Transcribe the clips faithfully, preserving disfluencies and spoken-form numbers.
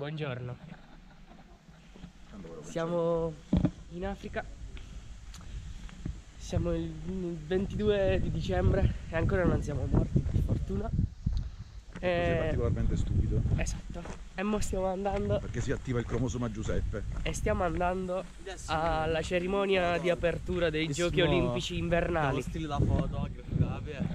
Buongiorno. Siamo in Africa. Siamo il ventidue di dicembre e ancora non siamo morti, per fortuna. E... È particolarmente stupido. Esatto. E mo stiamo andando... Perché si attiva il cromosoma Giuseppe. E stiamo andando alla cerimonia di apertura dei Giochi Olimpici invernali. Stile da fotografica.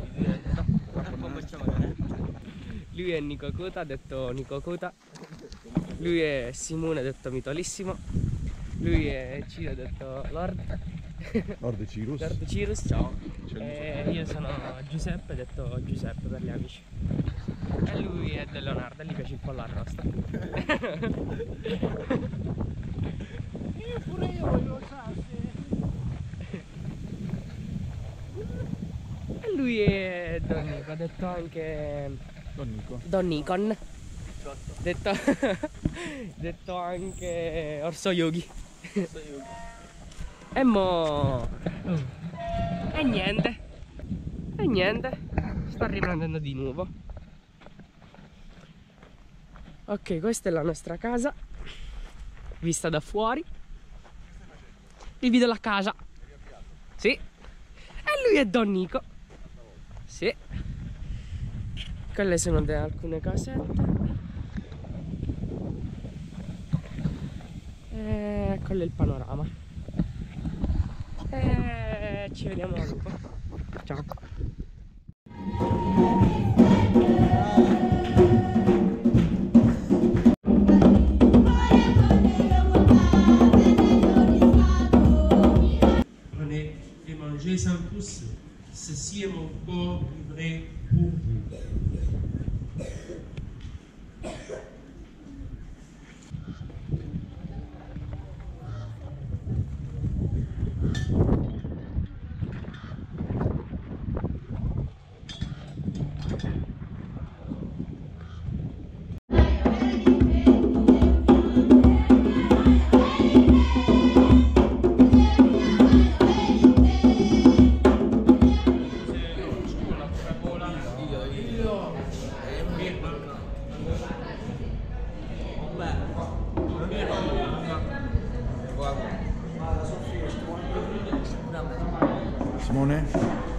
Lui è Nico Cota, detto Nico Cota. Lui è Simone, detto Mitolissimo. Lui è Ciro, detto Lord. Lord Cirus. Lord Cirus. Ciao. E io sono Giuseppe, detto Giuseppe per gli amici. E lui è del Leonardo, gli piace il pollo arrosto. Io pure io voglio salse. E lui è Don Nico, detto anche Don Nico. Don Nikon. Detto, detto anche Orso Yogi. E mo... E niente. E niente. Sta riprendendo di nuovo. Ok, questa è la nostra casa. Vista da fuori. Il video della casa. Sì. E lui è Don Nico. Sì. Quelle sono alcune casette. E quello è il panorama. E ci vediamo dopo. Ciao. Prenez et mangez sans pouce. Ceci est mon corps livré pour vous. Simone?